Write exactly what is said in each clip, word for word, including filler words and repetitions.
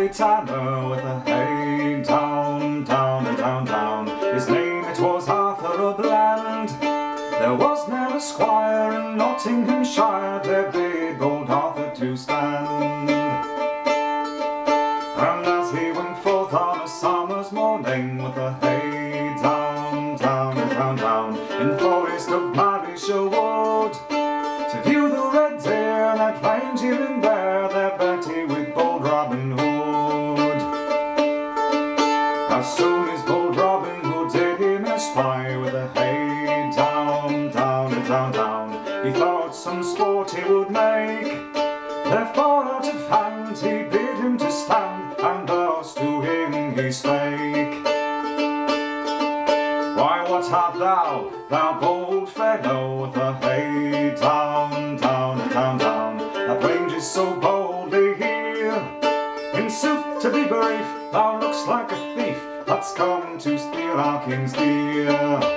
hey tanner with a hey down, down and down, down. His name it was Arthur a Bland. There was ne'er a squire in Nottinghamshire there bid old Arthur to stand. And as he went forth on a summer's morning with a hey down, down and down, down, in the forest of Marischal Wood, to view the red deer that range here and there, there Betty with bold Robin Hood. As soon as bold Robin Hood did him espy with a hey down, down and down, down, he thought some sport he would make. Therefore out of hand he bid him to stand, and thus to him he spake. Why, what art thou, thou bold fellow, with a hey down, down and down, down, that ranges so boldly here? In sooth, to be brief, thou look'st like a thief that's come to steal our king's deer.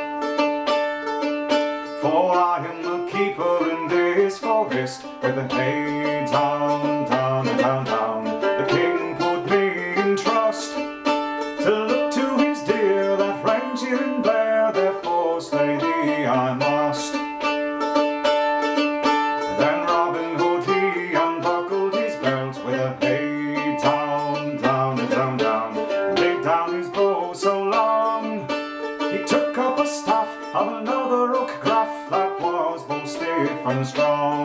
For I am the keeper in this forest, with a hey down, down and down, down. The king put me in trust to look to his deer that range here and there, therefore slay thee I must. Then Robin Hood he unbuckled his belt with a hey down, down and down, down, and laid down his bow so long. He took up a staff of another oak graff that was both stiff and strong.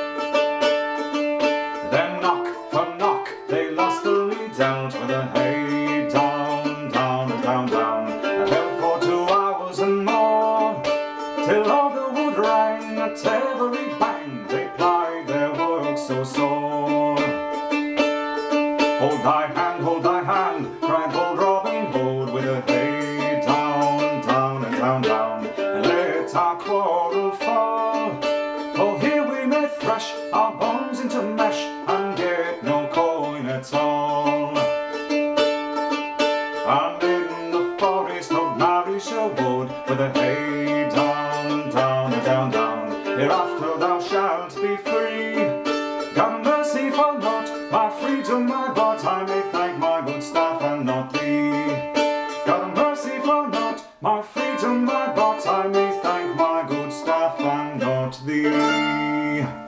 Then knock for knock they lustily dealt with a hey down, down and down, down, and held for two hours and more, till all the wood rang at every bang, they plied their work so sore. Hold thy hand, hold thy hand, cried bold Robin Hood with a hey down, down and down, down, and let our quarrel fall. For here we may thresh our bones into mesh and get no coin at all. And in the forest of Marischal Wood, with a hey down, down and down, down, hereafter thou shalt be free. God mercy for naught, my freedom my but I may thank my good staff and not thee. God mercy for naught, my freedom my but I may thank my good staff and not thee.